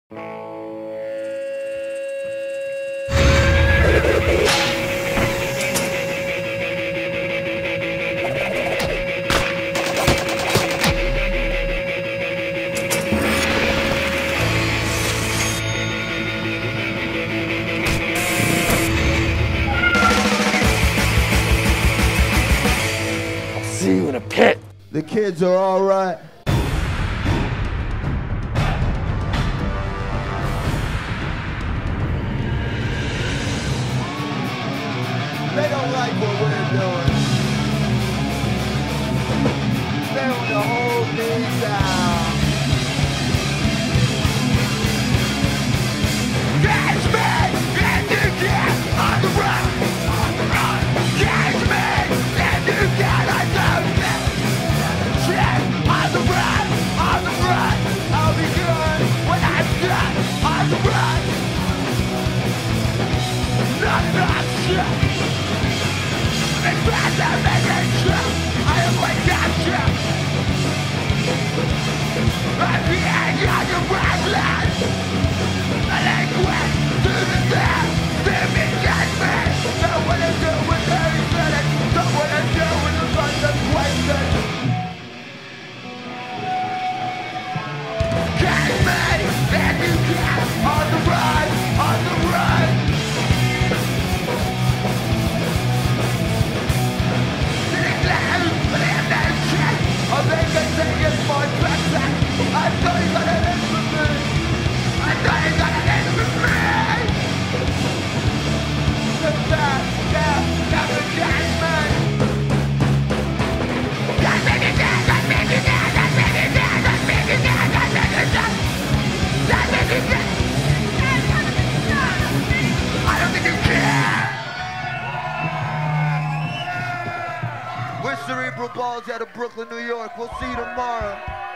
See you in a pit. The kids are all right. They don't like what we're doing. They want to hold me down. Catch me and you get on the run. Catch me and you get on the run. On the run, I'll be good when I'm done. On the run, not shit. It's bad to make it true. I am like that shit. I'm the end of the restless. And I quit to the death. They beget me. Know what to do with every minute. Know what to do with the consequences. And you get on the run, on the run. Sitting down, but I have no shit. I think I take it for granted. I thought you got it in for me. I thought you got it in for me. Look back, never catch me. I make it down, I make it down, I make it down, I make it down, I make it down. I don't think you care. We're Cerebral Balls out of Brooklyn, New York. We'll see you tomorrow.